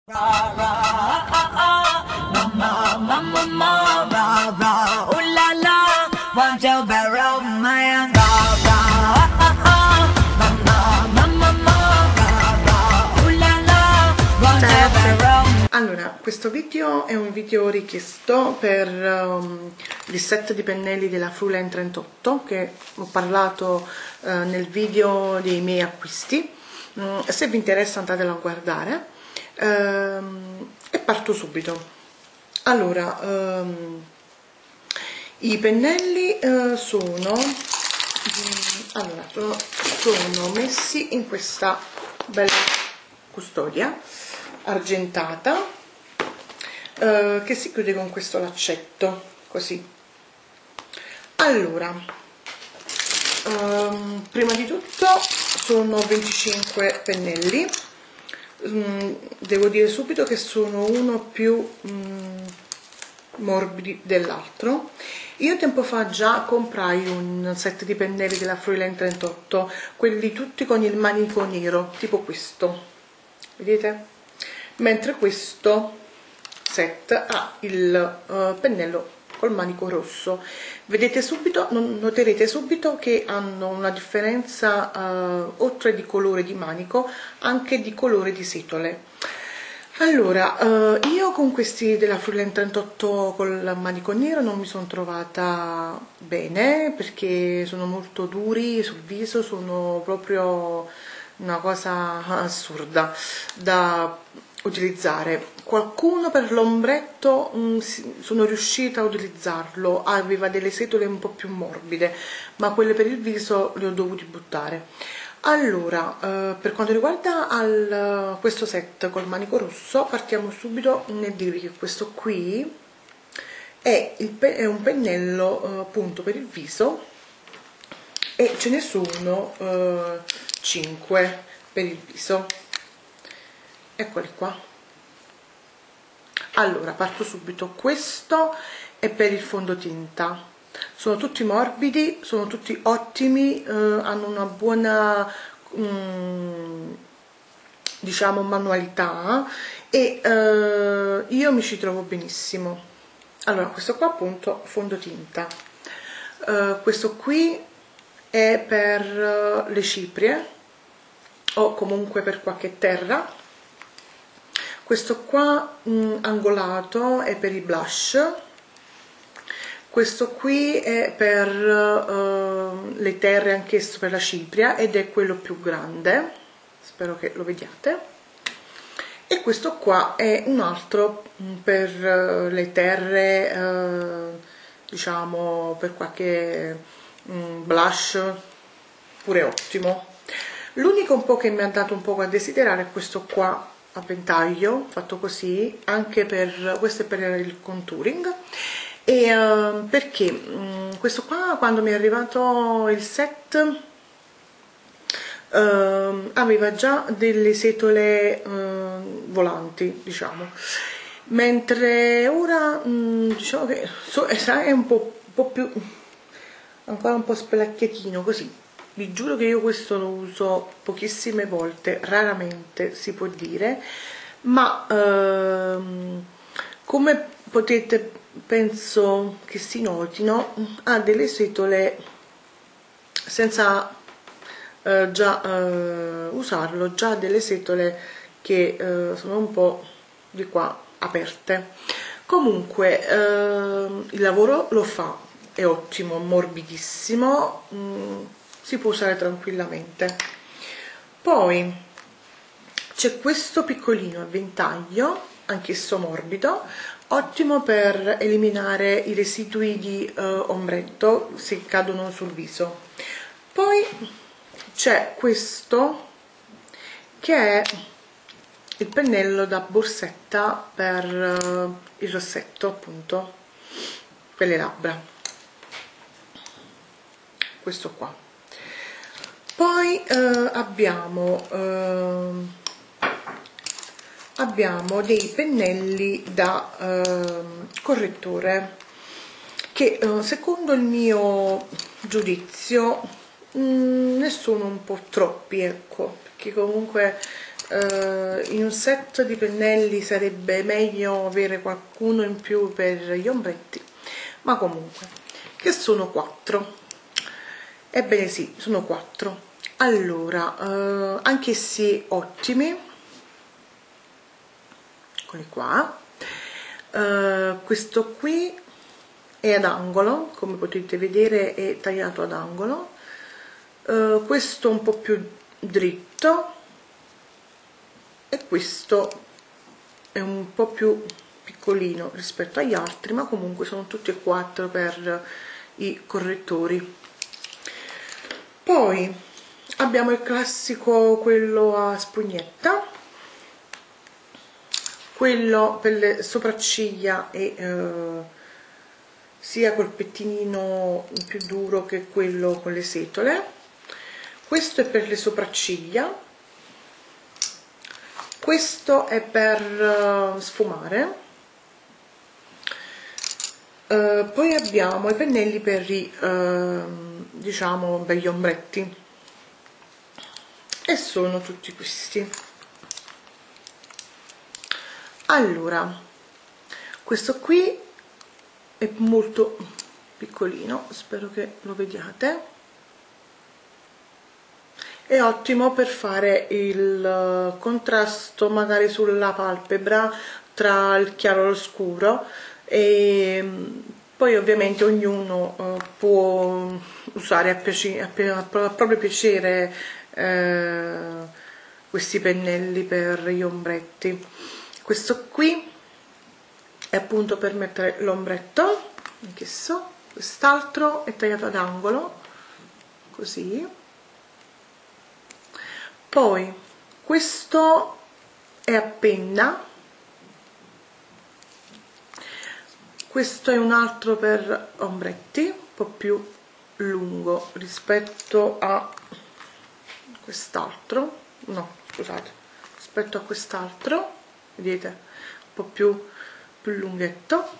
Ra ra mama mama mama ra ra ooh la la won't you bear up my hand ra ra mama mama mama ra ra ooh la la won't you bear up. Allora, questo video è un video richiesto per il set di pennelli della Fruline 38 che ho parlato nel video dei miei acquisti. Se vi interessa andatelo a guardare. E parto subito. Allora, i pennelli sono messi in questa bella custodia argentata che si chiude con questo laccetto così. Allora, prima di tutto sono 25 pennelli. Devo dire subito che sono uno più morbidi dell'altro. Io tempo fa già comprai un set di pennelli della Fruline 38, quelli tutti con il manico nero, tipo questo, vedete? Mentre questo set ha il pennello col manico rosso. Vedete subito, noterete subito che hanno una differenza oltre di colore di manico anche di colore di setole. Allora, io con questi della Fruline 38 col manico nero non mi sono trovata bene perché sono molto duri sul viso, sono proprio una cosa assurda da utilizzare. Qualcuno per l'ombretto sono riuscita a utilizzarlo, aveva delle setole un po' più morbide, ma quelle per il viso le ho dovuti buttare. Allora, per quanto riguarda questo set col manico rosso, partiamo subito nel dirvi che questo qui è un pennello appunto per il viso e ce ne sono 5 per il viso. Eccoli qua. Allora, parto subito. Questo è per il fondotinta. Sono tutti morbidi, sono tutti ottimi, hanno una buona diciamo manualità e io mi ci trovo benissimo. Allora, questo qua appunto fondotinta. Questo qui è per le ciprie o comunque per qualche terra. Questo qua angolato è per i blush. Questo qui è per le terre, anch'esso per la cipria, ed è quello più grande, spero che lo vediate. E questo qua è un altro per le terre, diciamo per qualche blush, pure ottimo. L'unico un po' che mi ha dato un po' a desiderare è questo qua a ventaglio, fatto così, anche per questo è per il contouring. E perché questo qua, quando mi è arrivato il set, aveva già delle setole volanti, diciamo, mentre ora diciamo che è un po' più, ancora un po' spelacchiatino così. Vi giuro che io questo lo uso pochissime volte, raramente si può dire, ma come potete, penso che si notino, ha delle setole senza già usarlo, già delle setole che sono un po' di qua aperte. Comunque il lavoro lo fa, è ottimo, morbidissimo, si può usare tranquillamente. Poi c'è questo piccolino a ventaglio, anch'esso morbido, ottimo per eliminare i residui di ombretto se cadono sul viso. Poi c'è questo che è il pennello da borsetta per il rossetto, appunto per le labbra, questo qua. Poi abbiamo dei pennelli da correttore che secondo il mio giudizio ne sono un po' troppi, ecco, perché comunque in un set di pennelli sarebbe meglio avere qualcuno in più per gli ombretti, ma comunque, che sono 4. Ebbene sì, sono 4. Allora, anch'essi ottimi, eccoli qua. Questo qui è ad angolo, come potete vedere è tagliato ad angolo, questo un po' più dritto e questo è un po' più piccolino rispetto agli altri, ma comunque sono tutti e 4 per i correttori. Poi abbiamo il classico, quello a spugnetta, quello per le sopracciglia e sia col pettinino più duro che quello con le setole. Questo è per le sopracciglia, questo è per sfumare. Poi abbiamo i pennelli per i diciamo per gli ombretti, e sono tutti questi. Allora, questo qui è molto piccolino, spero che lo vediate, è ottimo per fare il contrasto magari sulla palpebra tra il chiaro e lo scuro, e poi ovviamente ognuno può usare a proprio piacere questi pennelli per gli ombretti. Questo qui è appunto per mettere l'ombretto, anch'esso. Quest'altro è tagliato ad angolo, così. Poi questo è a penna, questo è un altro per ombretti, un po' più lungo rispetto a quest'altro, no scusate, rispetto a quest'altro, vedete, un po' più lunghetto.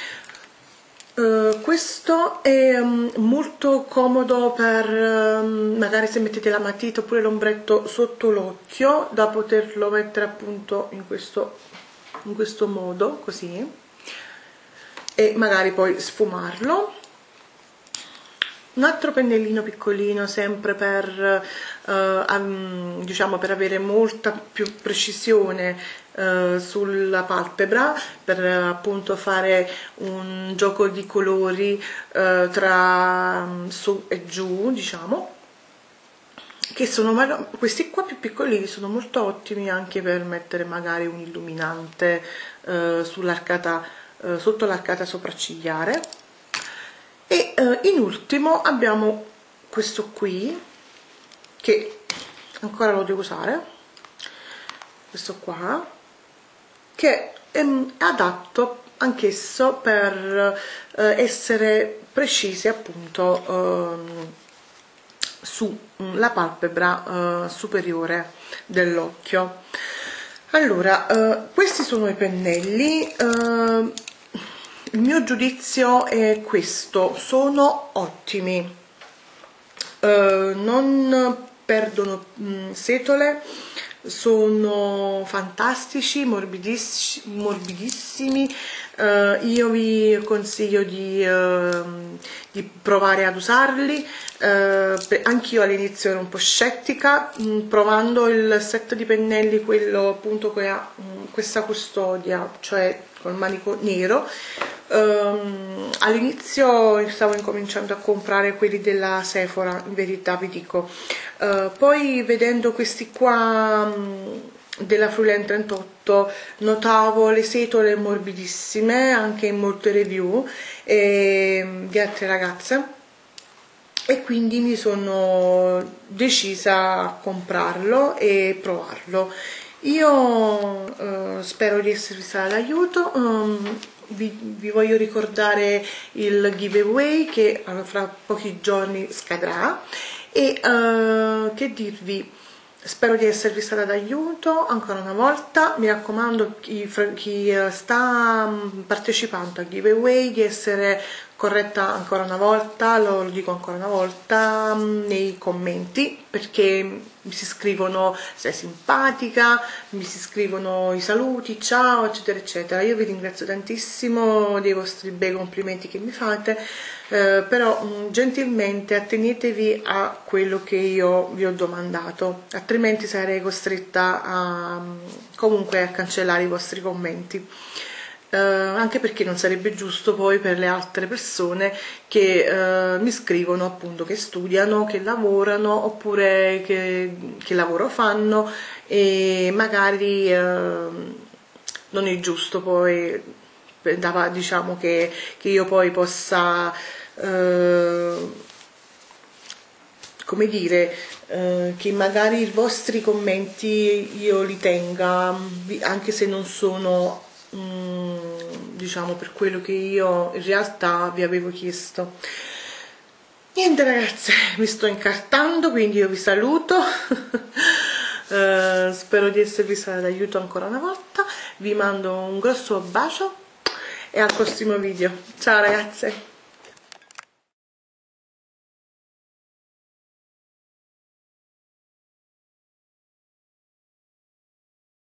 Questo è molto comodo per magari se mettete la matita oppure l'ombretto sotto l'occhio, da poterlo mettere appunto in questo modo, così, e magari poi sfumarlo. Un altro pennellino piccolino, sempre per diciamo per avere molta più precisione sulla palpebra, per appunto fare un gioco di colori tra su e giù, diciamo, che sono questi qua più piccolini, sono molto ottimi anche per mettere magari un illuminante sull'arcata, sotto l'arcata sopraccigliare. E in ultimo abbiamo questo qui, che ancora lo devo usare, questo qua, che è adatto anch'esso per essere precisi appunto sulla palpebra superiore dell'occhio. Allora, questi sono i pennelli. Il mio giudizio è questo: sono ottimi, non perdono setole, sono fantastici, morbidissimi. Io vi consiglio di provare ad usarli. Anch'io all'inizio ero un po' scettica, provando il set di pennelli, quello appunto che ha questa custodia, cioè col manico nero. All'inizio stavo incominciando a comprare quelli della Sephora, in verità vi dico. Poi vedendo questi qua della Fruland 38 notavo le setole morbidissime anche in molte review di altre ragazze, e quindi mi sono decisa a comprarlo e provarlo. Io spero di esservi stata d'aiuto. Vi voglio ricordare il giveaway che fra pochi giorni scadrà, e che dirvi, spero di esservi stata d'aiuto ancora una volta. Mi raccomando, chi sta partecipando al giveaway, di essere corretta ancora una volta, lo dico ancora una volta, nei commenti, perché mi si scrivono sei simpatica, mi si scrivono i saluti, ciao, eccetera eccetera. Io vi ringrazio tantissimo dei vostri bei complimenti che mi fate, però gentilmente attenetevi a quello che io vi ho domandato, altrimenti sarei costretta comunque a cancellare i vostri commenti. Anche perché non sarebbe giusto poi per le altre persone che mi scrivono appunto che studiano, che lavorano, oppure che lavoro fanno, e magari non è giusto poi, diciamo che io poi possa come dire, che magari i vostri commenti io li tenga, anche se non sono diciamo per quello che io in realtà vi avevo chiesto. Niente ragazze, mi sto incartando, quindi io vi saluto. Spero di esservi stata d'aiuto ancora una volta, vi mando un grosso bacio e al prossimo video. Ciao ragazze.